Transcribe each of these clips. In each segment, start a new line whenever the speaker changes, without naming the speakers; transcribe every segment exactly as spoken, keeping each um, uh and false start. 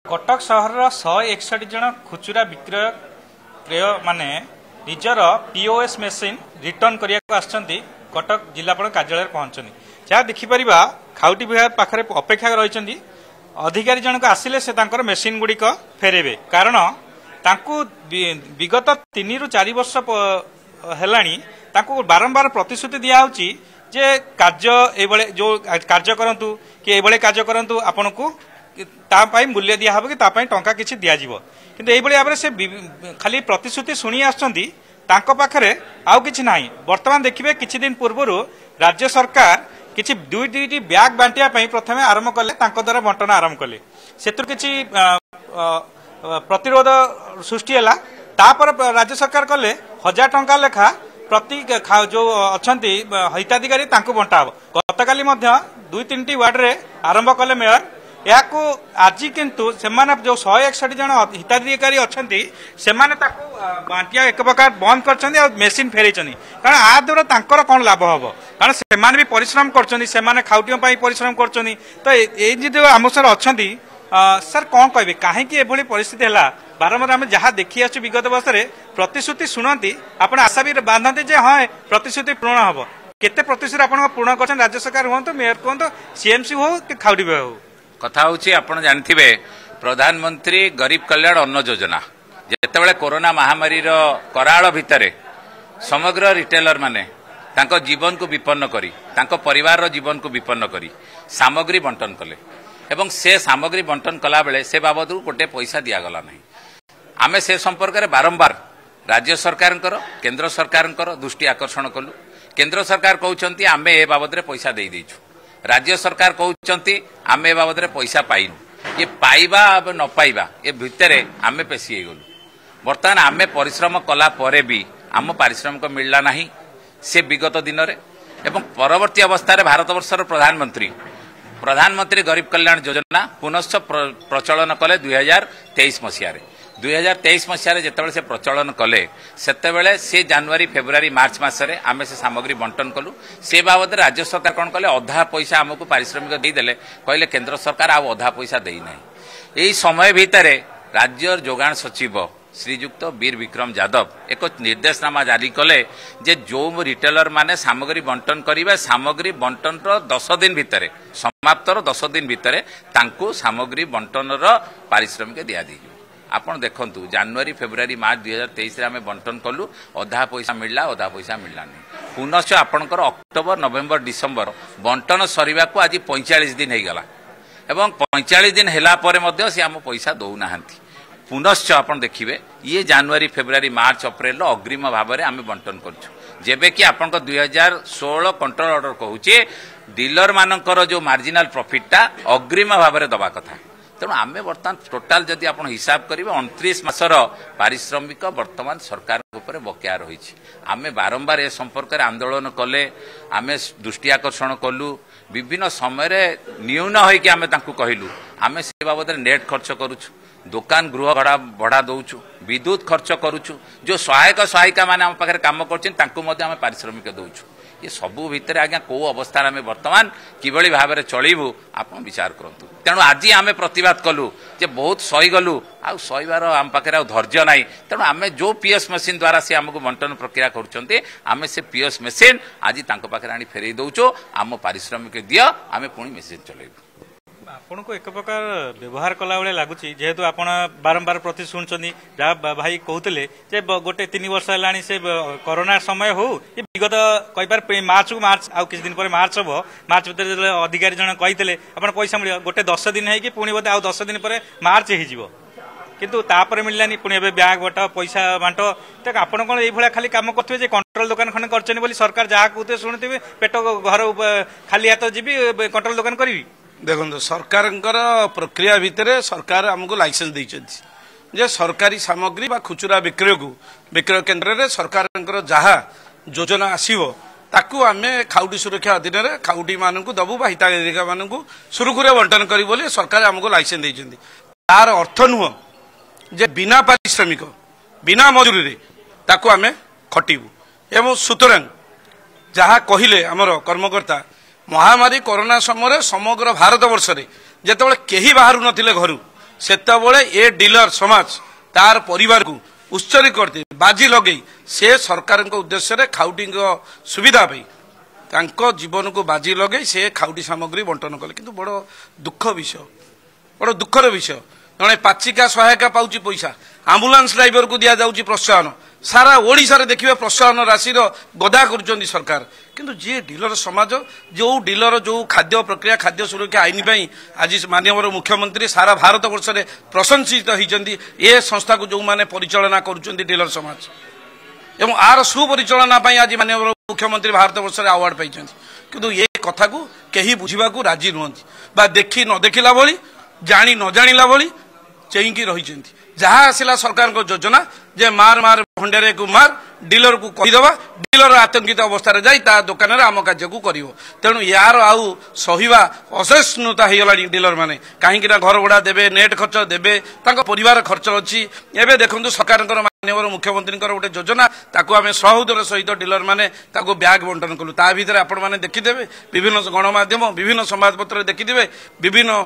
कटक सहर शहे एकसठ जन खुचुरा विक्रय क्रय माने निजर पीओएस मेसीन रिटर्न करने कटक जिलापाल कार्यालय पहुंचनी जहाँ देखिपर खाउटी विभाग पाखे अपेक्षा रही अधिकारी जनक आसिले से मेसीन गुड़िक फेरेबे कारण तांकु विगत तीन रु चार वर्ष हेलानी तांकु बारंबार प्रतिश्रुति दिया होची जे कार्य एबळे जो कार्य करंतु कि एबळे कार्य करंतु आपन को तापाई मूल्य दिया हबो कि तापाई टंका किछि दिया जिवो किंतु एबळे आबरे से खाली प्रतिश्रुति सुनी आछंती तांको पाखरे आउ किछि नाही। वर्तमान देखिबे किछि दिन पूर्वरु राज्य सरकार किछि दुई दुईटी ब्याग बांटिया पई प्रथमे आरंभ कले तांको द्वारा बंटन आरंभ कले सेतु किछि प्रतिरोध सृष्टि हैला तापर राज्य सरकार कले हजार टंका लेखा प्रति जो अच्छा हिताधिकारी बंटा हम गतकाली दुई तीन वार्ड रे आरंभ कले मेयर या आज किंतु सेमाने जो शहे एकसठ जन हिताधिकारी अच्छा से बांटिया एक प्रकार बंद कर मेसीन फेर कारण आ द्वारा तांकर कौन लाभ हम कारण से भी परिश्रम कर खाउटियों परिश्रम कर तो ये आम सर अच्छा सर कौन कहे कहीं एभली परिस्थिति है बारंबार आम जहाँ देखी आसु विगत वर्ष में प्रतिश्रुति शुणती आप आशा भी बांधते जे हाँ प्रतिश्रुति पूर्ण हम केते प्रतिश्रुति आप पूर्ण कर राज्य सरकार हूँ मेयर कहतु सीएमसी हो कि खाउटी विभाग हो
कथा हूँ आपड़ जानते प्रधानमंत्री गरीब कल्याण अन्न योजना जितेबाला कोरोना महामारी कराल भितर समग्र रिटेलर माने तांको जीवन को विपन्न करी तांको परिवार रो जीवन को विपन्न करी सामग्री बंटन कले एवं से सामग्री बंटन कला बेले से बाबद गोटे पैसा दिगला ना आमे से संपर्क में बारंबार राज्य सरकार केंद्र सरकार दृष्टि आकर्षण कलु केंद्र सरकार कहते आमे ए बाबद रे पैसा दे देछु राज्य सरकार कहते आमे ए बाबद रे पैसा पाइनु ये पाइबा न पाइबा ये भितर आमे पेशी गलु बर्तमान आमे परिश्रम कला परे भी आम पारिश्रमिक मिलला नहीं से विगत दिन में एवं परवर्ती अवस्था भारत वर्षर प्रधानमंत्री प्रधानमंत्री गरीब कल्याण योजना पुनश्च प्रचलन कले दुई हजार तेईस मसीह दुई हजार तेईस मसीह जिते से प्रचलन कले सेतेबेले से जनवरी फेब्रुआरी मार्च मसरे आमे से सामग्री बंटन कलु से बाबद राज्य सरकार कौन कले अधा पैसा आमको पारिश्रमिक देदेले कहले केंद्र सरकार आ अधा पैसा देना यही समय भितर राज्य जोगाण सचिव श्रीजुक्त वीर विक्रम यादव एक निर्देशनामा जारी कले जे जो रिटेलर माने सामग्री बंटन करिवे सामग्री बंटन रो दस दिन भितर समाप्तर दस दिन भितर तांको सामग्री बंटन रो पारिश्रमिक दिया दी आपन देखंतु जनवरी फेब्रुआरी मार्च दुई हजार तेईस आम बंटन कलु अधा पैसा मिलला अधा पैसा मिललानी पुनश्च आपणकर अक्टोबर नवेम्बर डिसेम्बर बंटन सरीबा को आज पैंतालीस दिन हो गला एवं पैंतालीस दिन हैला परे मध्य से आम पैसा दौना पुनश्च आपन देखिए ये जनवरी फेब्रुआरी मार्च अप्रैल अग्रिम भाव में आम बंटन करें कि आपन दुई हजार षोल कंट्रोल ऑर्डर कहूचे डीलर मानकर जो मार्जिनाल प्रॉफिटा अग्रिम भाव में दबा कथा तेणु आम बर्तमान टोटाल जदि आप हिसाब करेंगे उनतीस मासर पारिश्रमिक बर्तमान सरकार ऊपर बकेया रही आम बारंबार ए संपर्क में आंदोलन कले आम दृष्टि आकर्षण कलु विभिन्न समय न्यून होइकि आम कहलु आम से बाबद नेट खर्च करुछु दुकान गृह भड़ा भड़ा दौचु विद्युत खर्च करुछु जो सहायक सहायिका माने आम पाखे काम कर पारिश्रमिक दौचु ये सबू भितर आज्ञा कौ अवस्था आम बर्तमान किभली भाव में चलू आप विचार करूँ तेणु आज आम प्रतिवाद कलु जे बहुत सही गलु आ सहीबार आम पाखे धैर्य ना तेणु आम जो पीएस मेसीन द्वारा से आमको बंटन प्रक्रिया करें से पीएस मेसीन आज पाखे आनी फेरई दौचु आम पारिश्रमिक दियो आम पुणी मेसीन चलू
आपन को एक प्रकार व्यवहार कला बेले लगुच जेहेतु आप बारंबार प्रति शुणुंट जहाँ भाई कहते जे गोटे तीन वर्ष है से कोरोना समय हो ये विगत कहीपर मार्च को मार्च आउ किसी दिन पर मार्च हम मार्च भर अधिकारी जन कही आप पैसा मिल गोटे दस दिन है पुणी बोधे आउ दस दिन पर मार्च हो किंतु तापर मिललानी पुणी ब्याग बट पैसा बांट तो आपन कौन ये खाली काम करते कंट्रोल दुकान खंडे कर सरकार जहाँ कहते शुणुवे पेट घर खाली हाथ जी कंट्रोल दुकान करी
देखो सरकार प्रक्रिया भितर सरकार आमको लाइसेंस देते सरकारी सामग्री बा खुचुरा विक्रय को विक्रय केन्द्र में सरकार जहाँ योजना आसो ताकू आम खाउटी सुरक्षा अधीन में खाउटी मानू दबू बा हिताधिकारी मानू सुरुखुरे बंटन करी सरकार आमको लाइसेंस देते तार अर्थ नुह जे बिना पारिश्रमिक बिना मजूरी ताकू आम खटिबू एवं सुतरां जहाँ कहले आमर कर्मकर्ता महामारी कोरोना समय समग्र भारत वर्ष में जिते कहीं बाहर नथिले घर सेतबळे ए डीलर समाज तार परिवार को उत्सर्ग करते बाजी लगे से सरकार उद्देश्य खाउटी सुविधा पाई तांको जीवन को बाजी लगे से खाउटी सामग्री बंटन कले किंतु बड़ दुख विषय बड़ दुखर विषय जड़े पाचिका सहायता पाउची पैसा आम्बुलांस ड्राइवर को दिया जाउची प्रोत्साहन सारा ओडिशा रे देखिबा प्रोत्साहन राशि गदा कर सरकार किंतु जी डीलर समाज जो डीलर जो खाद्य प्रक्रिया खाद्य सुरक्षा आईन पाई आज माननीय मुख्यमंत्री सारा भारत वर्ष में प्रशंसित होती ए संस्था को जो माने परिचालना करुचंदी डीलर समाज एवं आर सुपरिचालना आज माननीय मुख्यमंत्री भारत वर्ष में अवार्ड पाई किंतु ये कथा को कहीं बुझा राजी नुहति बा देखी न देखला भली जानी न जानिला भली चेईकी रही जहाँ आसला सरकार को योजना जे मार मार भंडारे को मार डीलर को कहीदवा डीलर आतंकित अवस्था जाई ता दुकान रे आम कार्य को करिवो तेणु यार आउ सहिबा असहिष्णुता हो गला डीलर माने कहीं घर भड़ा देबे नेट खर्च देबे तांको परिवार खर्च अच्छी एबे देखंतु सरकार माननीय मुख्यमंत्री गोटे योजना ताकू आम सौहृदर सहित डीलर माने ताकू ब्याग बंटन कलु ता भीतर आपण माने देखिदेबे विभिन्न गणमाध्यम विभिन्न संवादपत्र देखिदेबे विभिन्न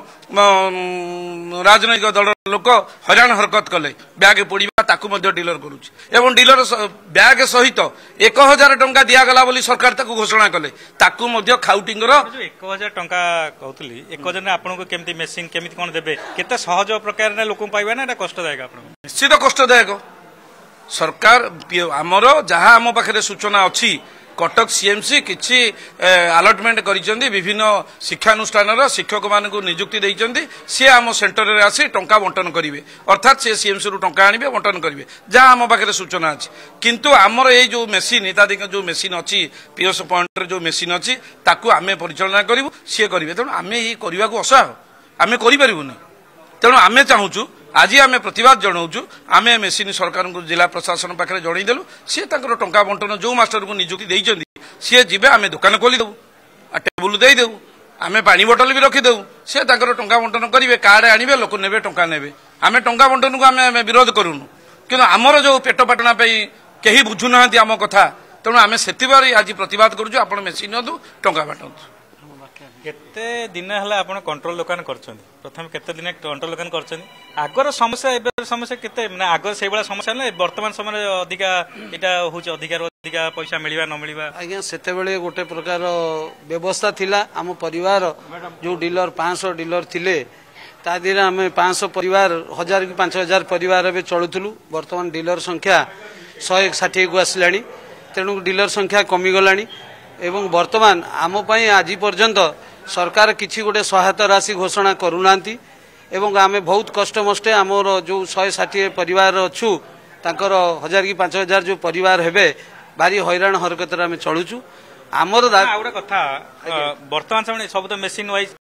राजनैतिक दल लोक हरान हरकत कले ब्याग पोड़िबा ताकू मध्य डीलर करूछि एवं डीलर ब्याग सहित एक हजार टंका दियागला बोली सरकार ताकू घोषणा कले ताकू मध्य खाउटिंगर
एक हजार टंका कहतुली एक हजार आपको केमती मेसिन केमिति कोन देबे केते सहज प्रकार ने लोक पाइबा ना कष्टदायक आपन
निश्चित कष्टदायक सरकार आमर जहाँ आम पाखे सूचना अच्छी कटक सीएमसी किसी अलटमेंट करिसेंती विभिन्न शिक्षानुष्ठान शिक्षक मान नियुक्ति देइसेंती सी आम सेंटर रे आसी टंका बंटन करिवे अर्थात से सीएमसी रु टंका आनिबे बंटन करिवे जहाँ आम पाखे सूचना अच्छी किंतु आमर ये जो मेसीन हिताधिक जो मेसीन अच्छी पीएस पॉइंट रे जो मेसीन अच्छी ताकू आमे परिचालना करिवु सी करिवे तेणु आमे ये करबा को असह आमे करि परिबुनी तेणु आमे चाहूचु आज आम प्रतिवाद जनाऊँ आम मेसीन सरकार को जिला प्रशासन पाखे जनईदेलु सी टंका बंटन जो मास्टर को नियुक्ति देइचंदी सी जीवे आम दुकान खोलीदेवु टेबुल देदेवु आम पानी बोतल भी रखीदेवु सी टंका बंटन करेंगे कार्ड आने लोक ने टंका ने आम टंका बंटन को आम विरोध करूनु कि आमर जो पेट पाटना कहीं बुझुना आम कथा तेणु आम से आज प्रतिवाद करूँ आप मेसीन नियंतु टंका बांटू
केते दिन है आप कंट्रोल दुकान करछन प्रथम केते दिन कंट्रोल दुकान करछन आगर समस्या एबे समस्या केते माने आगर से बड़ा समस्या ना वर्तमान समय अधिका एटा होछ अधिकार अधिका पैसा मिलवा न मिलवा
आज्ञा सेते बेले गोटे प्रकार व्यवस्था थिला हम परिवार जो डीलर पाँच सौ डीलर थिले ता दिन आम पाँच सौ परिवार हजार कि पांच हजार परिवार एबे चलुथुलु वर्तमान डीलर संख्या सौ एक षाठी को आसलानी तेणु डीलर संख्या कमी गलानी एवं वर्तमान आम पई आज पर्यंत सरकार किछि गोटे सहायता राशि घोषणा करूनांती एवं आमे बहुत कष्ट मष्टे आमर जो शहे षाठी परिवार अच्छु तांकर हजार कि पांच हजार जो परिवार हेबे भारी हैरान हरकत आम चलुचु आमर
गोटे कथा वर्तमान समय सब तो मेसीन वाइज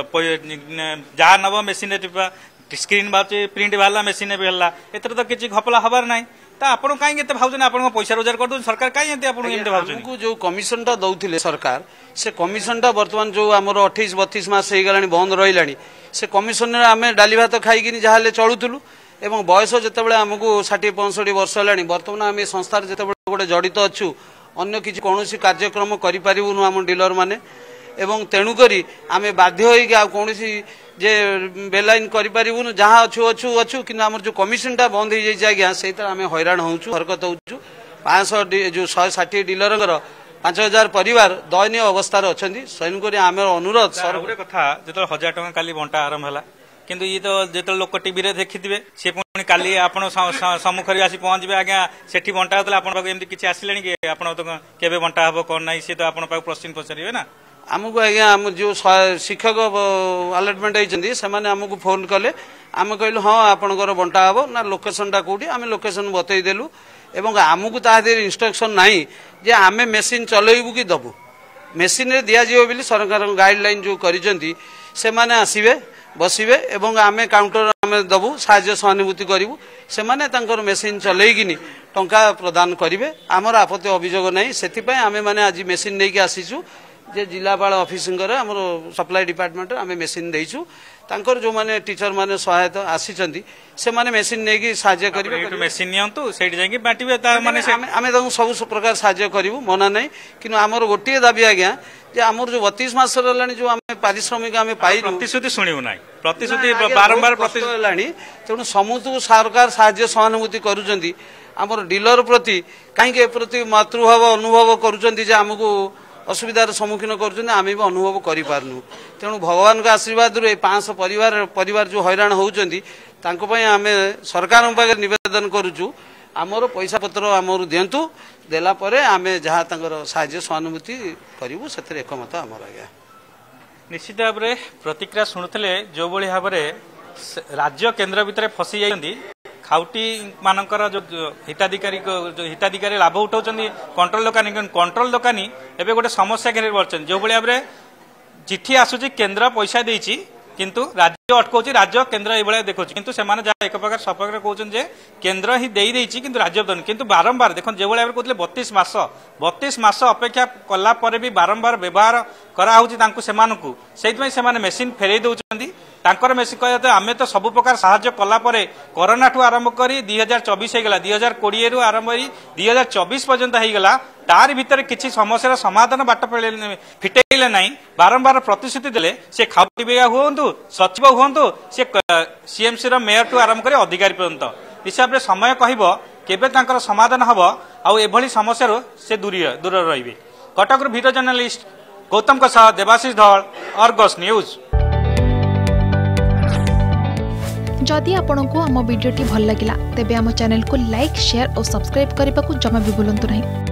जहाँ नब मेसीन स्क्रीन बाहर प्रिंट बाहर मेसीन भी है एथर तो किसी घपला हबार ना आपण कहीं भावुन आप पैसा रोजगार कर सरकार कहीं
जो कमिशन टा दौले सरकार से कमिशन टा बर्तमान जो आम अठाईस बतीस मास हो गला बंद रहा से कमिशन आम डाली भात खाई जहाँ चलुलु एवं बयस जिते आमको षाठी पैंसठ वर्ष है बर्तमान आम संस्थार जिते गोटे जड़ित अच्छु अन्य किसी कौन कार्यक्रम करूँ आम डीलर मैंने एवं तेणुक आम बाध्य हो कौन जे बेलाइन करूँ जहाँ अच्छु अच्छु अच्छु कि आम जो कमिशन टा बंद हो जाए आज्ञा से आम हैरान होचु हरकत होचु पाँच सौ जो शहे षाठी डीलर पांच हजार परिवार दयनीय अवस्था तेणुक आम अनुरोध
सर गोटे कथा जो हजार टका काली बंटा आरंभ है किंतु ये तो जो लोक टीवी रे देखिथिबे से पुणी काली आपण सम्मुखरे आसी पहुंचबे आज्ञा सेठी बंटा होतला आपण पाक एमती किछि आसिलेनी कि आपण तो केबे बंटा हबो कोन नाही से तो आपण पाक प्रश्न पचारिबे ना
आमको आज्ञा आम जो शिक्षक अलटमेंट होती से आमको फोन कले आम कहलु हाँ आपणकर बंटा हम ना लोकेशन टा कौटी आम लोकेशन बतईदेलु एवं आमको तादे इंस्ट्रक्शन ना जे आम मेसीन चलैबू कि दबु मेसीन रे दिया जियो बिली सरकार गाइडलाइन जो करिसेंती से माने आसीबे बसिबे एवं आम काउंटर आम दबु साहाय्य सहानुभूति करूँ से माने तांकर मेसीन चलैकिनी टंका प्रदान करेंगे आमर आपत्ति अभियोग नहीं से आम मैंने आज मेसीन नहीं आसीचु जे जिलापाल ऑफिस आम सप्लाई डिपार्टमेंट आम मेसीन देचु तांकर जो माने टीचर माने सहायता आसीचंती से माने मशीन नेकी साहाय्य करिवे
मशीन नियंतु सेठी जाई बांटिबे ता माने
आमे आमे तांको सब प्रकार साहाय्य करिवु मना नै किनु हमर गोटिए दाबी आज्ञा जे हमर जो बत्तीस मास रहलानी जो आमे पारिश्रमिक आमे पाई
प्रतिश्रुति सुनिउ नै प्रतिश्रुति बारंबार प्रतिश्रुति
रहलानी तेणु समूह सरकार साहाय्य सहानुभूति करूचंती हमर डीलर प्रति काहे प्रति मातृभाव अनुभव करूचंती जे हमकु असुविधार सम्मुखीन करूचंती आमे भी अनुभव करि पारनु तेणु भगवान का आशीर्वाद रे पांच सौ परिवार परिवार जो हैरान होउचंती तांको पय आमे सरकार पाखे निवेदन करूचु आमर पैसा पत्र आमर दिंतु देला परे आमे जहाँ तांकर साहाय्य सहानुभूति करिवु सेतिर एकमत आमर आज्ञा
निश्चित भाव में प्रतिक्रिया शुणुले जो भाई भाव में राज्य केन्द्र भितर फसी जाती खाउटी मानकर जो हिताधिकारी जो हिताधिकारी लाभ उठाऊँ कंट्रोल दोकानी कंट्रोल दोकानी एवं गोटे समस्या घेर बढ़ जो भाई भाव में चिठी आसूची केन्द्र पैसा देती किंतु राज्य अटकाउँ राज्य केन्द्र ये देखा किंतु से एक प्रकार सपक्ष कहते केन्द्र ही दे देती किंतु राज्य दौन किंतु बारंबार देख जो भाई कहते बत्तीस मास बत्तीस मास अपेक्षा कला पर भी बारंबार व्यवहार कराने मेसीन फेरई दौरान तांकर मेसीन कह आम तो सब प्रकार साहाय्य कला कोरोना ठू आरंभ कर दुई हजार चौबीस होगा दुई हजार कोड़े रु आरंभ कर दुई हजार चौबीस पर्यंत होगा तार भीतर किसी समस्या समाधान बाट फिटेले ना बारंबार प्रतिश्रुति देले से खाउटी बेगा हूँ सचिव हूँ सी सीएमसी मेयर ठू आरंभ कर अधिकारी पर्यंत हिसाब से समय कह केबे तांकर समाधान हम आउ समस्या से दूरी दूर रही कटक वीडियो जर्नलिस्ट गौतम का सह देवाशीष धल अर्गस न्यूज
जदि आपंक आम भिडी भल लगा तेब आम चैनल को लाइक शेयर और सब्सक्राइब करने को जमा भी भूलु नहीं।